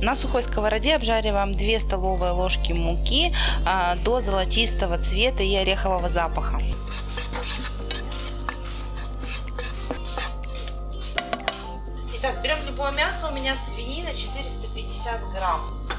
На сухой сковороде обжариваем 2 столовые ложки муки до золотистого цвета и орехового запаха. Итак, берем любое мясо. У меня свинина 450 грамм.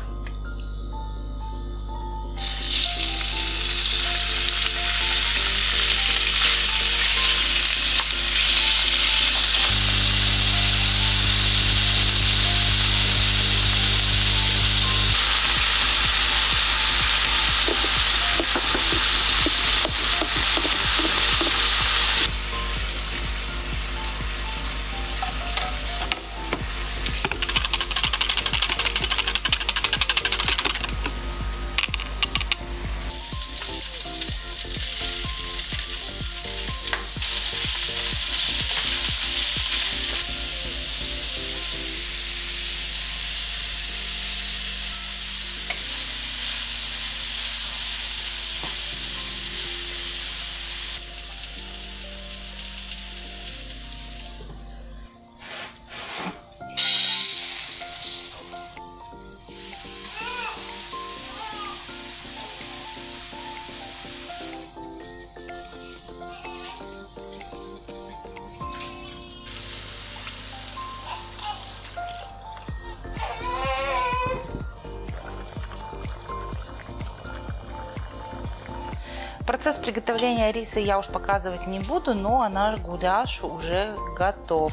Процесс приготовления риса я уж показывать не буду, но наш гуляш уже готов.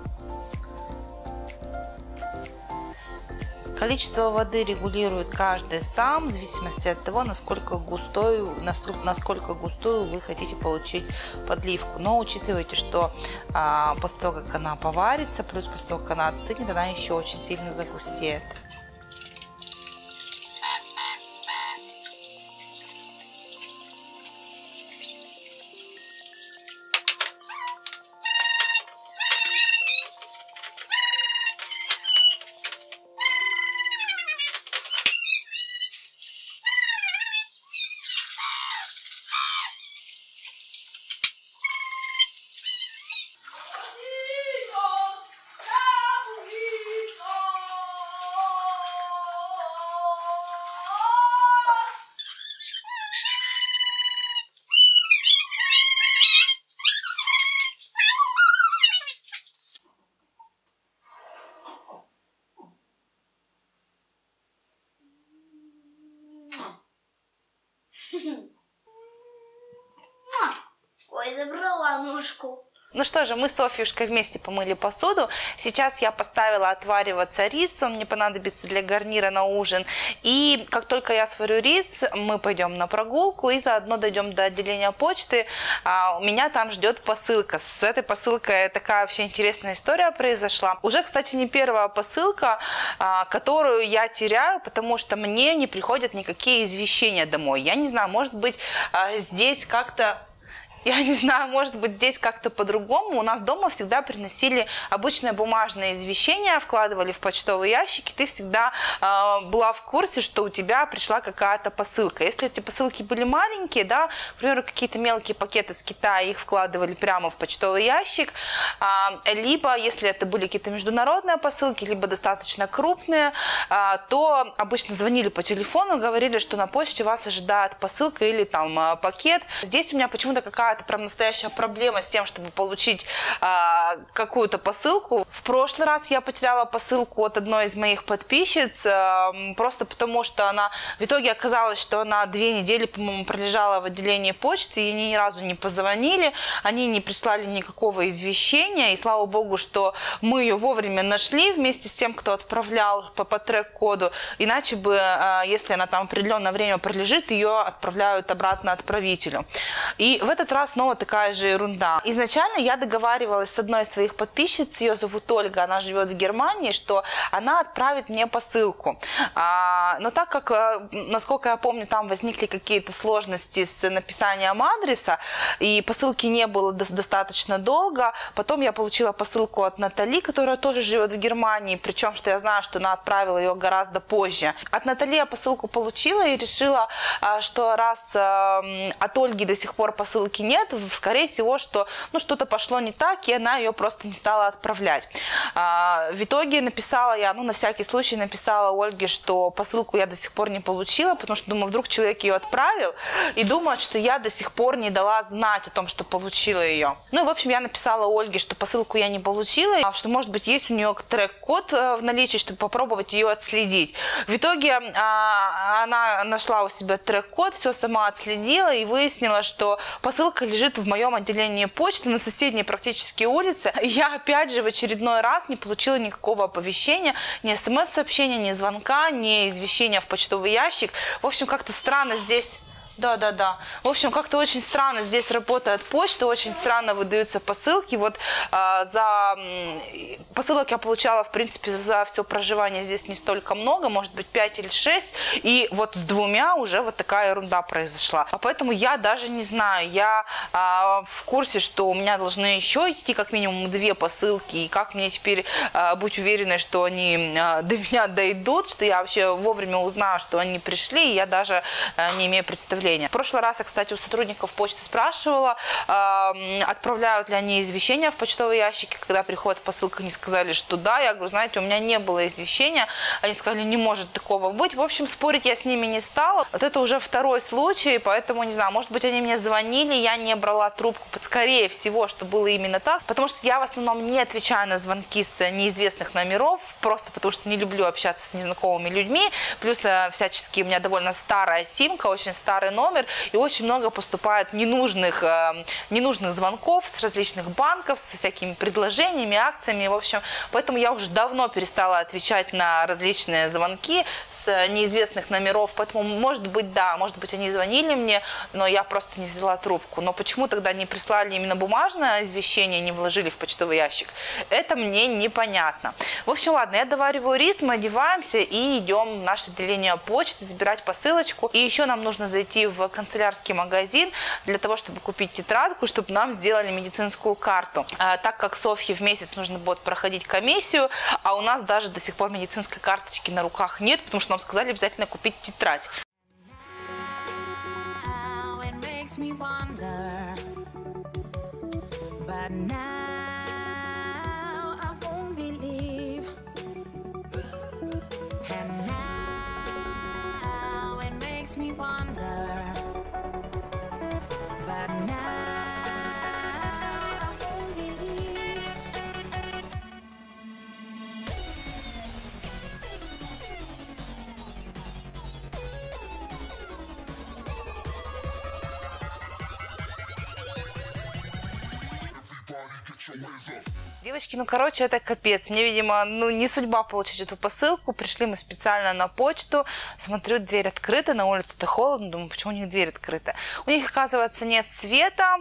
Количество воды регулирует каждый сам, в зависимости от того, насколько густую вы хотите получить подливку. Но учитывайте, что после того, как она поварится, плюс после того, как она отстынет, она еще очень сильно загустеет. Ой, забрала ножку. Ну что же, мы с Софьюшкой вместе помыли посуду. Сейчас я поставила отвариваться рис, он мне понадобится для гарнира на ужин. И как только я сварю рис, мы пойдем на прогулку и заодно дойдем до отделения почты. Меня там ждет посылка. С этой посылкой такая вообще интересная история произошла. Уже, кстати, не первая посылка, которую я теряю, потому что мне не приходят никакие извещения домой. Я не знаю, может быть, здесь как-то... Я не знаю, может быть, здесь как-то по-другому. У нас дома всегда приносили обычное бумажное извещение, вкладывали в почтовый ящик, и ты всегда была в курсе, что у тебя пришла какая-то посылка. Если эти посылки были маленькие, да, к примеру, какие-то мелкие пакеты с Китая, их вкладывали прямо в почтовый ящик, либо, если это были какие-то международные посылки, либо достаточно крупные, то обычно звонили по телефону, говорили, что на почте вас ожидает посылка или там пакет. Здесь у меня почему-то какая-то прям настоящая проблема с тем, чтобы получить какую-то посылку. В прошлый раз я потеряла посылку от одной из моих подписчиц, просто потому что она, в итоге оказалось, что она 2 недели, по-моему, пролежала в отделении почты, и они ни разу не позвонили, они не прислали никакого извещения, и слава богу, что мы ее вовремя нашли вместе с тем, кто отправлял по трек-коду, иначе бы, если она там определенное время пролежит, ее отправляют обратно отправителю. И в этот раз снова такая же ерунда. Изначально я договаривалась с одной из своих подписчиц, ее зовут Ольга, она живет в Германии, что она отправит мне посылку. Но так как, насколько я помню, там возникли какие-то сложности с написанием адреса, и посылки не было достаточно долго, потом я получила посылку от Натали, которая тоже живет в Германии, причем, что я знаю, что она отправила ее гораздо позже. От Натали я посылку получила и решила, что раз от Ольги до сих пор посылки нет. Скорее всего, что что-то пошло не так, и она ее просто не стала отправлять. В итоге написала я, на всякий случай написала Ольге, что посылку я до сих пор не получила, потому что думаю, вдруг человек ее отправил и думает, что я до сих пор не дала знать о том, что получила ее. Ну и в общем я написала Ольге, что посылку я не получила, а что может быть есть у нее трек-код в наличии, чтобы попробовать ее отследить. В итоге она нашла у себя трек-код, все сама отследила и выяснила, что посылка лежит в моем отделении почты на соседней практически улице. Я опять же в очередной раз не получила никакого оповещения, ни смс-сообщения, ни звонка, ни извещения в почтовый ящик. В общем, как-то странно здесь... Да. В общем, как-то очень странно здесь работает почта, очень странно выдаются посылки. Вот за посылок я получала, в принципе, за все проживание здесь не столько много, может быть, 5 или 6. И вот с 2 уже вот такая ерунда произошла. А поэтому я даже не знаю, я в курсе, что у меня должны еще идти как минимум 2 посылки. И как мне теперь быть уверенной, что они до меня дойдут, что я вообще вовремя узнаю, что они пришли, и я даже не имею представления. В прошлый раз я, кстати, у сотрудников почты спрашивала, отправляют ли они извещения в почтовые ящики, когда приходит посылка, они сказали, что да. Я говорю, знаете, у меня не было извещения, они сказали, не может такого быть. В общем, спорить я с ними не стала. Вот это уже второй случай, поэтому, не знаю, может быть, они мне звонили, я не брала трубку, скорее всего, что было именно так, потому что я в основном не отвечаю на звонки с неизвестных номеров, просто потому что не люблю общаться с незнакомыми людьми, плюс всячески у меня довольно старая симка, очень старый номер, и очень много поступает ненужных звонков с различных банков, со всякими предложениями, акциями, в общем, поэтому я уже давно перестала отвечать на различные звонки с неизвестных номеров, поэтому, может быть, да, может быть, они звонили мне, но я просто не взяла трубку. Но почему тогда не прислали именно бумажное извещение, не вложили в почтовый ящик, это мне непонятно. В общем, ладно, я довариваю рис, мы одеваемся и идем в наше отделение почты забирать посылочку. И еще нам нужно зайти в канцелярский магазин для того, чтобы купить тетрадку, чтобы нам сделали медицинскую карту. Так как Софье в месяц нужно будет проходить комиссию, а у нас даже до сих пор медицинской карточки на руках нет, потому что нам сказали обязательно купить тетрадь. Девочки, короче, это капец. Мне, видимо, не судьба получить эту посылку. Пришли мы специально на почту. Смотрю, дверь открыта, на улице-то холодно. Думаю, почему у них дверь открыта? У них, оказывается, нет света.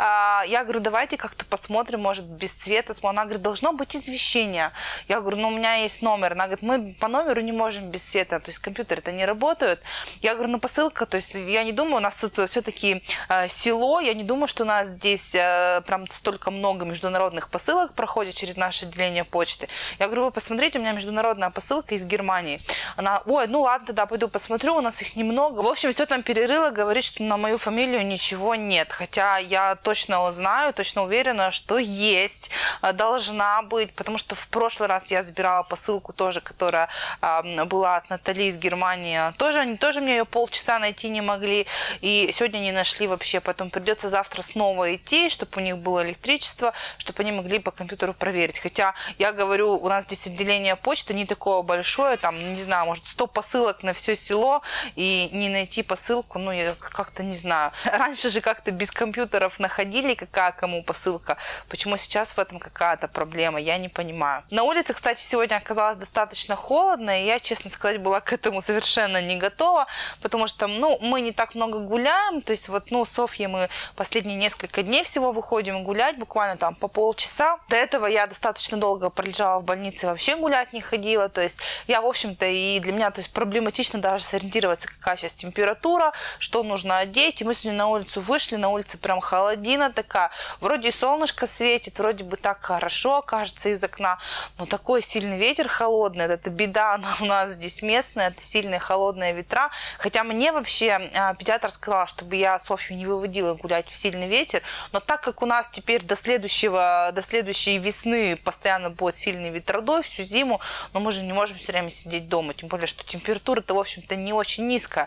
Я говорю, давайте как-то посмотрим, может, без света. Она говорит, должно быть извещение. Я говорю, у меня есть номер. Она говорит, мы по номеру не можем без света. То есть компьютеры-то не работают. Я говорю, посылка, то есть я не думаю, у нас тут все-таки село. Я не думаю, что у нас здесь прям столько много международных посылок проходит через наше отделение почты. Я говорю, вы посмотрите, у меня международная посылка из Германии. Она, ой, ладно, тогда пойду посмотрю, у нас их немного. В общем, все там перерыла, говорит, что на мою фамилию ничего нет. Хотя я точно знаю, точно уверена, что есть, должна быть, потому что в прошлый раз я забирала посылку тоже, которая была от Натали из Германии. Они тоже мне ее полчаса найти не могли, и сегодня не нашли вообще. Поэтому придется завтра снова идти, чтобы у них было электричество, чтобы они могли по компьютеру проверить. Хотя, я говорю, у нас здесь отделение почты не такое большое, там, не знаю, может 100 посылок на все село, и не найти посылку, я как-то не знаю. Раньше же как-то без компьютеров находили, какая кому посылка. Почему сейчас в этом какая-то проблема, я не понимаю. На улице, кстати, сегодня оказалось достаточно холодно, и я, честно сказать, была к этому совершенно не готова, потому что, мы не так много гуляем, то есть вот, Софье мы последние несколько дней всего выходим гулять, буквально там по полчаса. До этого этого я достаточно долго пролежала в больнице, вообще гулять не ходила. То есть я, в общем-то, и для меня, то есть, проблематично даже сориентироваться, какая сейчас температура, что нужно одеть. И мы сегодня на улицу вышли, на улице прям холодина такая. Вроде и солнышко светит, вроде бы так хорошо кажется из окна, но такой сильный ветер холодный. Это беда, она у нас здесь местная, это сильные холодные ветра. Хотя мне вообще педиатр сказал, чтобы я Софью не выводила гулять в сильный ветер. Но так как у нас теперь до следующей весны постоянно будет сильный ветродой всю зиму, но мы же не можем все время сидеть дома. Тем более, что температура-то, в общем-то, не очень низкая.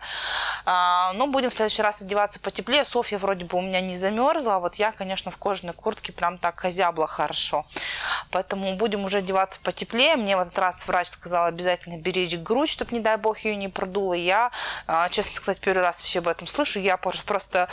Но будем в следующий раз одеваться потеплее. Софья вроде бы у меня не замерзла. Вот я, конечно, в кожаной куртке прям так озябла хорошо. Поэтому будем уже одеваться потеплее. Мне в этот раз врач сказал обязательно беречь грудь, чтобы, не дай бог, ее не продуло. Я, честно сказать, первый раз вообще об этом слышу. Я просто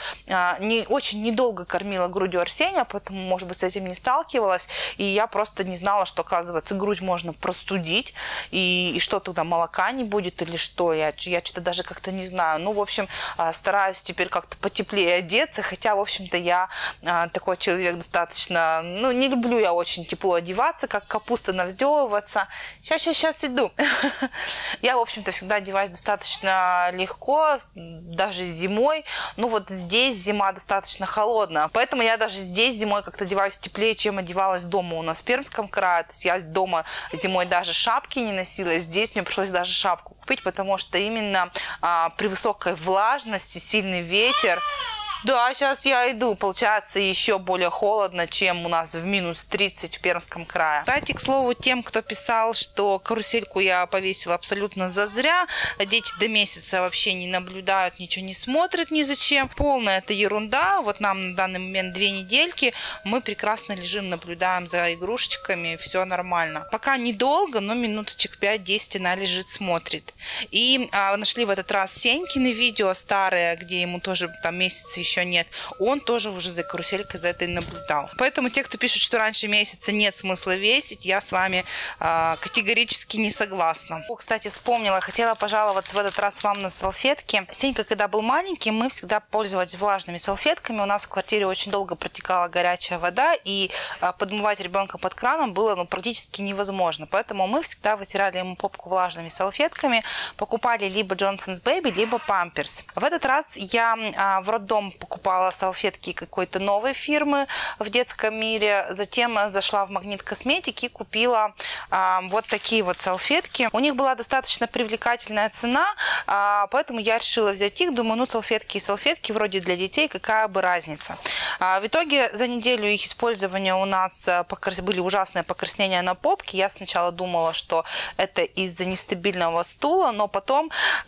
очень недолго кормила грудью Арсения, поэтому, может быть, с этим не сталкивалась. И я просто не знала, что, оказывается, грудь можно простудить. И что тогда, молока не будет или что? Я что-то даже как-то не знаю. Ну, в общем, стараюсь теперь как-то потеплее одеться. Хотя, в общем-то, я такой человек достаточно... Ну, не люблю я очень тепло одеваться, как капуста навздевываться. Сейчас иду. Я, в общем-то, всегда одеваюсь достаточно легко, даже зимой. Ну, вот здесь зима достаточно холодная. Поэтому я даже здесь зимой как-то одеваюсь теплее, чем одевалась дома у нас в Пермском крае. То есть я дома зимой даже шапки не носила. Здесь мне пришлось даже шапку купить, потому что именно при высокой влажности, сильный ветер. Да, сейчас я иду. Получается еще более холодно, чем у нас в минус 30 в Пермском крае. Кстати, к слову, тем, кто писал, что карусельку я повесила абсолютно зазря, дети до месяца вообще не наблюдают, ничего не смотрят ни зачем. Полная это ерунда. Вот нам на данный момент 2 недельки, мы прекрасно лежим, наблюдаем за игрушечками, все нормально. Пока недолго, но минуточек 5-10 она лежит, смотрит. И нашли в этот раз Сенькины видео старые, где ему тоже там месяца еще нет, он тоже уже за каруселькой за этой наблюдал. Поэтому те, кто пишут, что раньше месяца нет смысла весить, я с вами категорически не согласна. Кстати, вспомнила, хотела пожаловаться в этот раз вам на салфетки. Сенька, когда был маленький, мы всегда пользовались влажными салфетками. У нас в квартире очень долго протекала горячая вода, и подмывать ребенка под краном было практически невозможно. Поэтому мы всегда вытирали ему попку влажными салфетками, покупали либо Johnson's Baby, либо Pampers. В этот раз я в роддом покупала салфетки какой-то новой фирмы в детском мире. Затем зашла в Магнит Косметики и купила вот такие вот салфетки. У них была достаточно привлекательная цена, поэтому я решила взять их. Думаю, ну салфетки и салфетки, вроде для детей, какая бы разница. В итоге за неделю их использования у нас были ужасные покраснения на попке. Я сначала думала, что это из-за нестабильного стула, но потом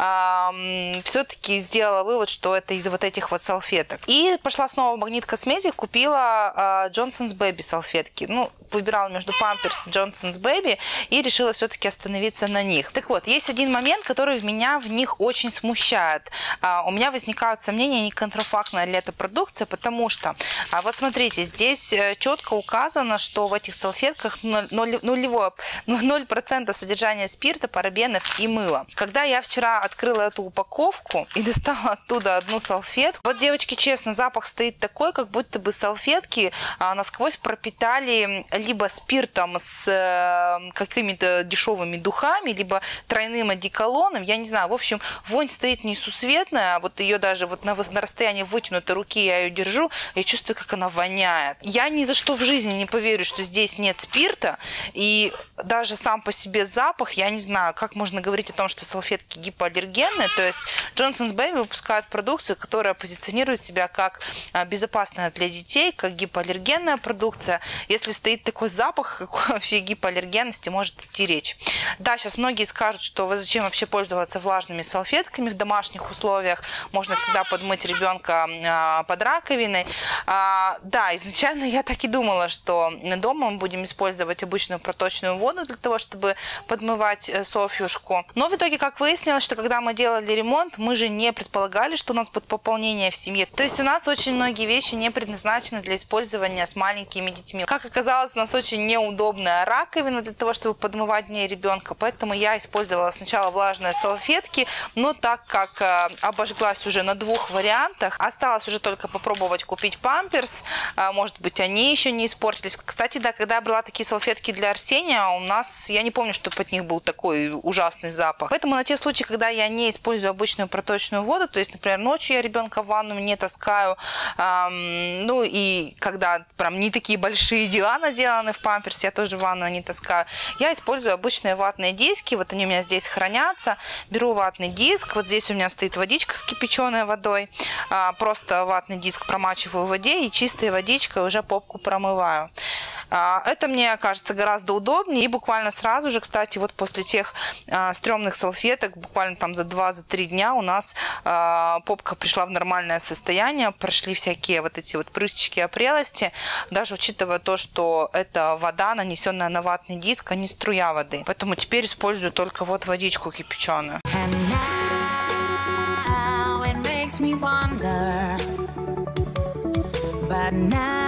все-таки сделала вывод, что это из-за вот этих вот салфеток. И пошла снова в Магнит Косметик, купила Johnson's Baby салфетки. Ну, выбирала между Pampers и Johnson's Baby и решила все-таки остановиться на них. Так вот, есть один момент, который меня в них очень смущает. У меня возникают сомнения, не контрафактная ли это продукция, потому что, вот смотрите, здесь четко указано, что в этих салфетках 0% содержания спирта, парабенов и мыла. Когда я вчера открыла эту упаковку и достала оттуда одну салфетку, вот, девочки, честно, запах стоит такой, как будто бы салфетки насквозь пропитали либо спиртом с какими-то дешевыми духами, либо тройным одеколоном, я не знаю. В общем, вонь стоит несусветная, вот ее даже вот на расстоянии вытянутой руки я ее держу, я чувствую, как она воняет. Я ни за что в жизни не поверю, что здесь нет спирта, и даже сам по себе запах, я не знаю, как можно говорить о том, что салфетки гипоаллергенные. То есть Johnson's Baby выпускает продукцию, которая позиционирует себя как безопасная для детей, как гипоаллергенная продукция. Если стоит такой запах, какой вообще гипоаллергенности может идти речь. Да, сейчас многие скажут, что вы зачем вообще пользоваться влажными салфетками в домашних условиях, можно всегда подмыть ребенка под раковиной. Да, изначально я так и думала, что дома мы будем использовать обычную проточную воду для того, чтобы подмывать Софьюшку. Но в итоге, как выяснилось, что когда мы делали ремонт, мы же не предполагали, что у нас будет пополнение в семье. То есть у нас очень многие вещи не предназначены для использования с маленькими детьми. Как оказалось, у нас очень неудобная раковина для того, чтобы подмывать в ней ребенка, поэтому я использовала сначала влажные салфетки, но так как обожглась уже на 2 вариантах, осталось уже только попробовать купить памперс, может быть, они еще не испортились. Кстати, да, когда я брала такие салфетки для Арсения, у нас, я не помню, чтобы от них был такой ужасный запах. Поэтому на те случаи, когда я не использую обычную проточную воду, то есть, например, ночью я ребенка в ванну не таскаю, ну и когда прям не такие большие дела наделаны в памперсе, я тоже в ванну не таскаю, я использую обычные ватные диски, вот они у меня здесь хранятся, беру ватный диск, вот здесь у меня стоит водичка с кипяченой водой, просто ватный диск промачиваю в воде и чистой водичкой уже попку промываю. Это мне кажется гораздо удобнее, и буквально сразу же, кстати, вот после тех стрёмных салфеток, буквально там за 2-3 дня у нас попка пришла в нормальное состояние, прошли всякие вот эти вот прыщички, опрелости, даже учитывая то, что это вода, нанесенная на ватный диск, а не струя воды. Поэтому теперь использую только вот водичку кипяченую. But now